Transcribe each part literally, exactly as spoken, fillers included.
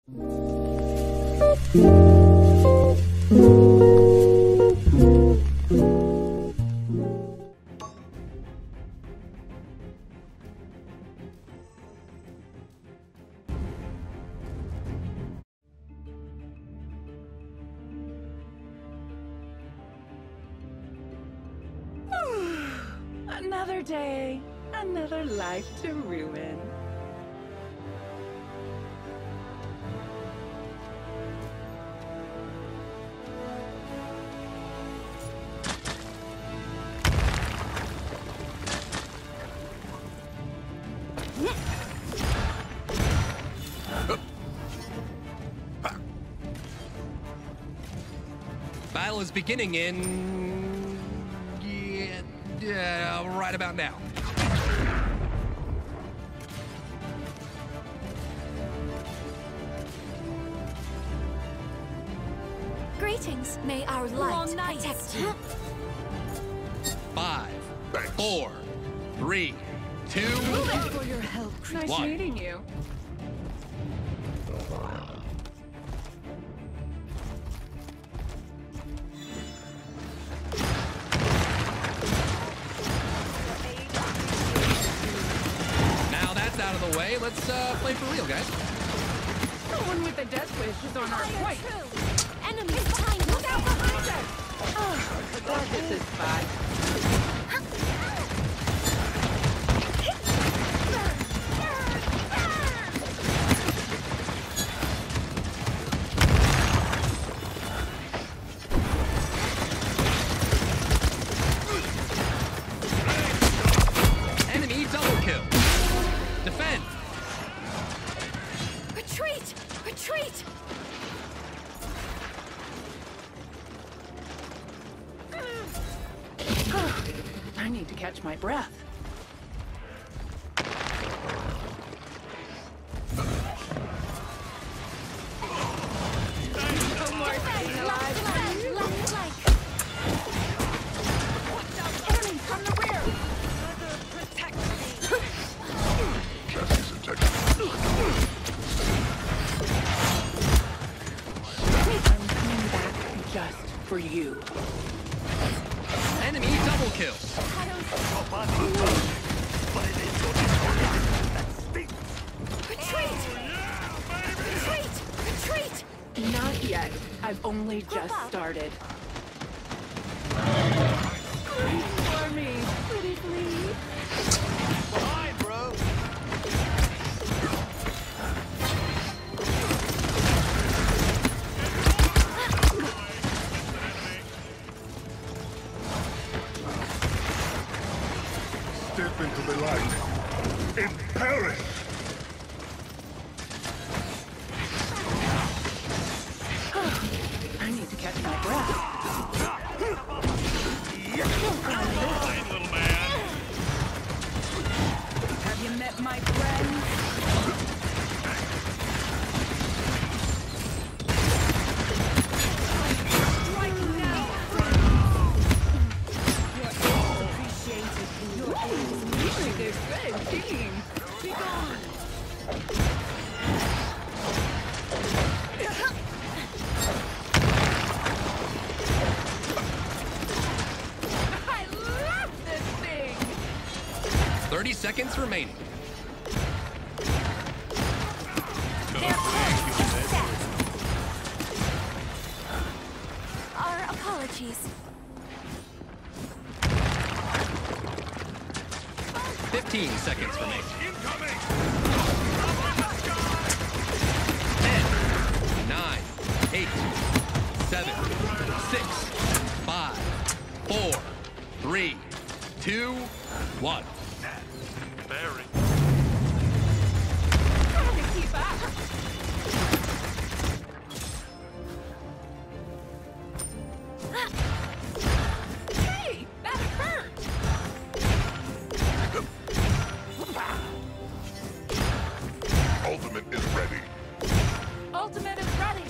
Another day, another life to ruin. Battle is beginning in... yeah, yeah, right about now. Greetings. May our light protect you. Five, four, three, two, For your help. Nice one. meeting you. Now that's out of the way. Let's uh, play for real, guys. Someone with a death wish is on our point. Enemies behind you. Look out behind us! Oh, I'll hit this spot. Enemy double kill. Defend. Retreat! Retreat! I need to catch my breath. No more staying alive. Defend, left flank. Enemies from the rear. Protect me. Chassis attack. I'm coming back just for you. Enemy double kill. Retreat! Retreat! Retreat! Not yet. I've only just up. started. Scream for me, pretty please. Behind, bro. Step into the light. In Paris! I need to catch my breath. Fine, little man. Have you met my friend? Strike now! Your aid is appreciated. Your aid is appreciated. Good team. Be gone. I love this thing! thirty seconds remaining. Their course is set. Our apologies. fifteen seconds remaining. Incoming. ten, nine, eight, seven, six, five, four, three, two, one. Barry. Trying to keep up. Hey, that hurt! Ultimate is ready. Ultimate is ready.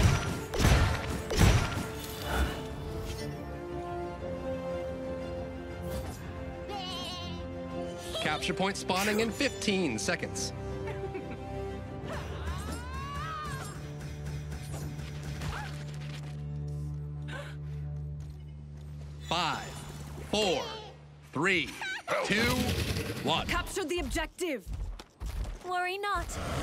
Capture point spawning in fifteen seconds. Five, four, three, two, one. Capture the objective. Worry not.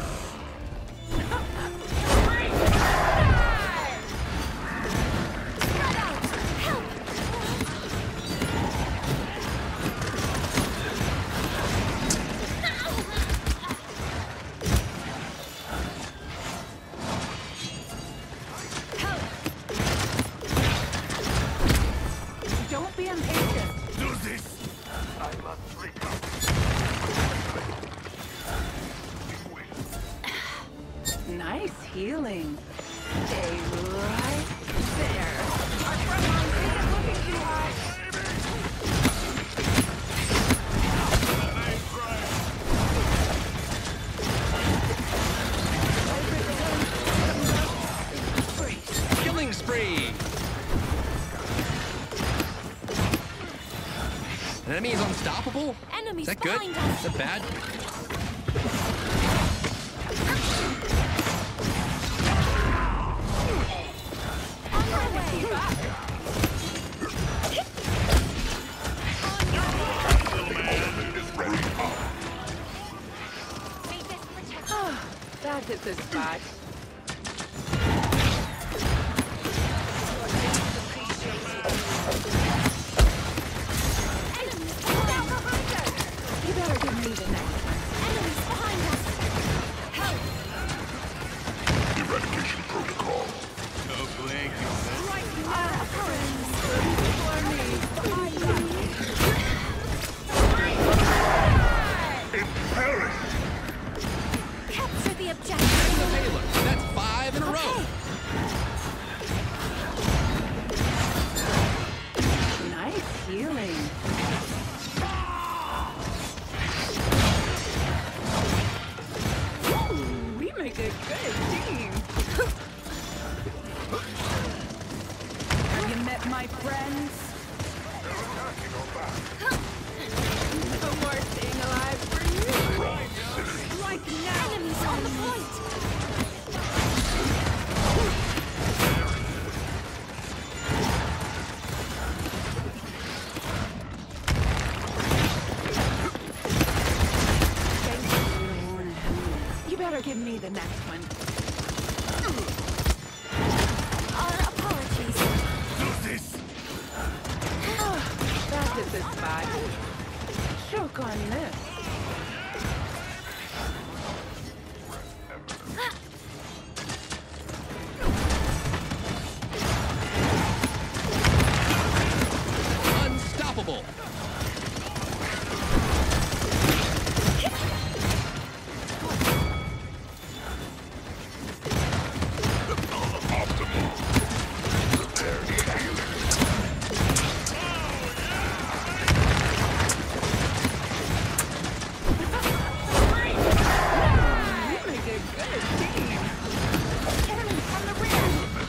Don't be impatient. Do this! I must recover. Nice healing. Stay right there. Our front line isn't looking too hot. Killing spree. An enemy is unstoppable? Enemies Is that good? behind us. Is that bad? On my way. That hit the spot. Enemies behind us. You better give me the next one. Enemies behind us. Help! Eradication protocol. No blinking. Right now! For me! It perished! Capture the objective. Taylor, that's five in a row. Okay. Nice healing. Ooh, we make a good team. Have you met my friends? No more staying alive for you. Strike now. Enemies on the point. You better give me the next one. Our apologies. Do this! That is the spot. Choke on this. Unstoppable. We make a good team. Enemy from the rear.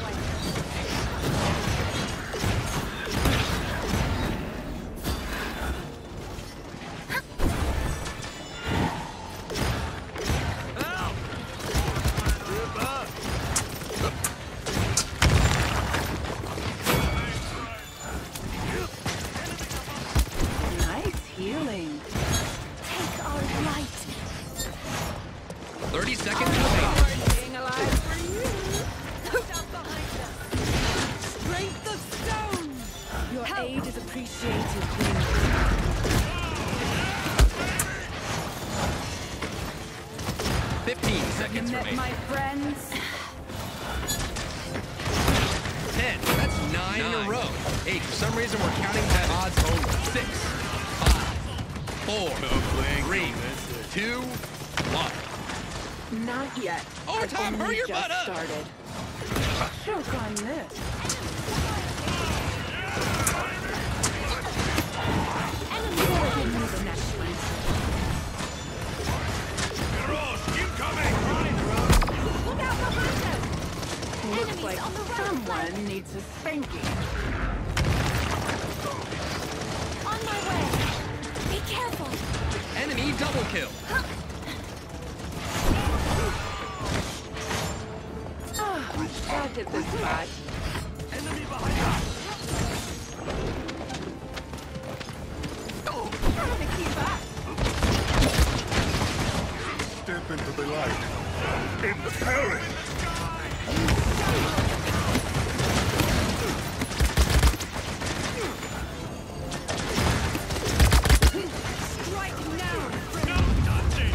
Nice healing. Take our light. thirty seconds remaining. Staying alive for you. Stop behind us. Strength of stone. Your aid is appreciated, Willo. fifteen You seconds met remaining. my friends. ten. That's nine, in a row. Eight. For some reason, we're counting by odds only. Six, five, four, three, two, one. Not yet. Overtime, I've hurry only your just butt up. started. Choke on this. Enemies Give behind me us. the next one. Look out behind us. Looks Enemies like on the right someone needs a spanking. On my way. Be careful. Enemy double kill. Ah, that hit the spot. Enemy behind us. into the light. In the perish! Strike now! No touching!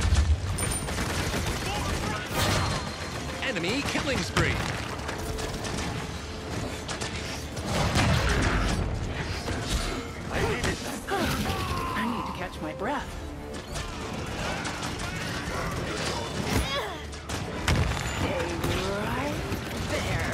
Enemy killing spree. I need to catch my breath. Stay right there.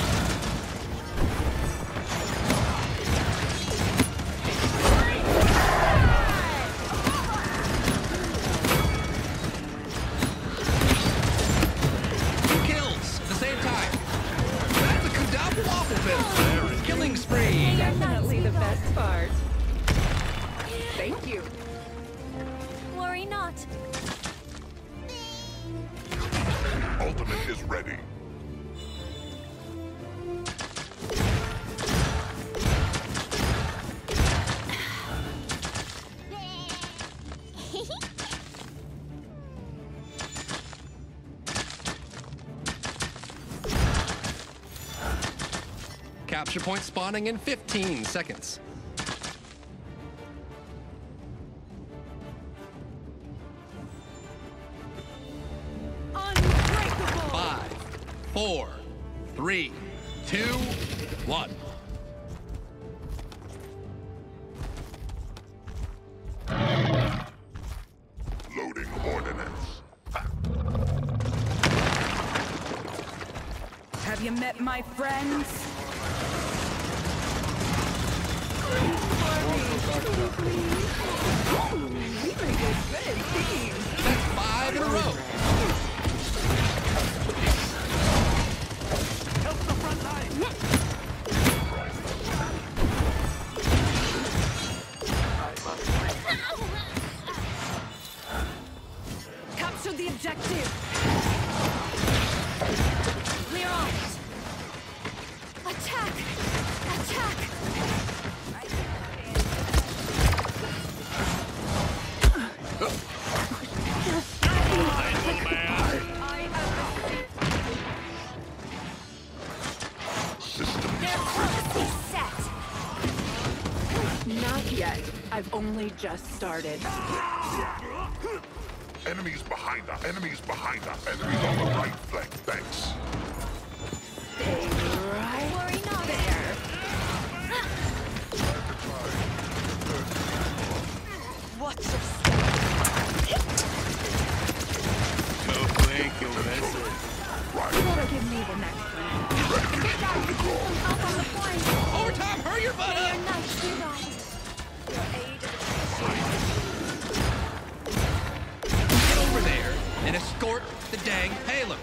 Two kills at the same time. That's a QUADRA waffle build. Killing spree. Definitely the best part. Thank you. Worry not. Ultimate is ready. Capture point spawning in fifteen seconds. Unbreakable! Five, four, three, two, one. Loading ordnance. Have you met my friends? We make a good team. That's five in a row. Help the front line! Capture the objective! Clear out! Attack! Attack! Fine, little man! I am System Their prophecy set! Not yet. I've only just started. Enemies behind us. Enemies behind us. Enemies on the right flank. Thanks. Stay right Worry not. there. Watch your step! No blink, you'll miss it. You better give me the next one. Help on the point. Overtime, hurry your butt May up. your night be bright. Your aid is appreciated. Get over there and escort the dang payload.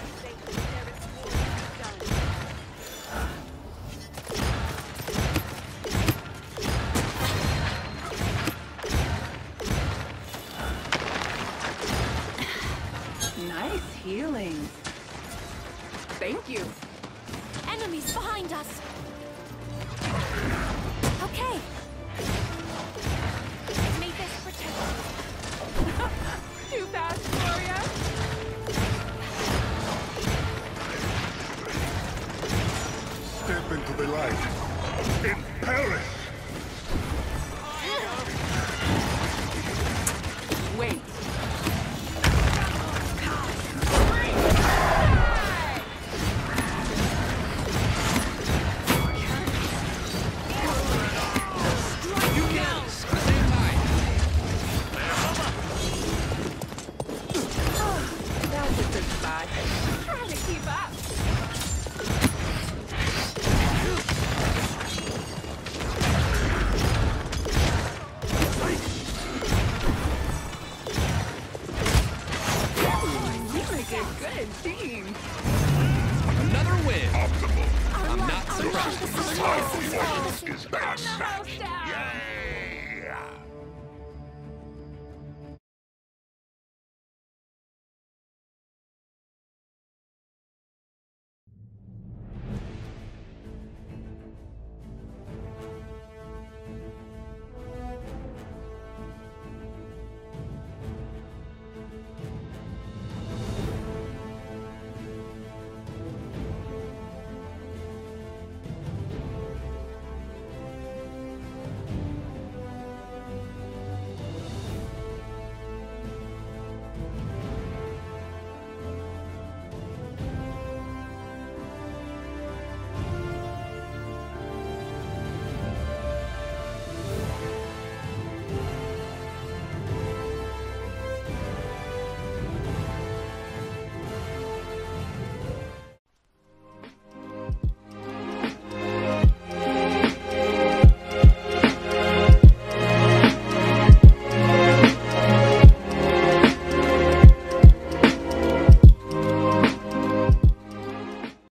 Nice healing. Thank you. Enemies behind us. Okay. May this protect you. Too fast for ya? Step into the light. In perish! Wait. Two kills at the same time. That's a good spot. Trying to keep up. We make a good team. Another win. Optimal. I'm not surprised. Time for ordnance is back. Almost out.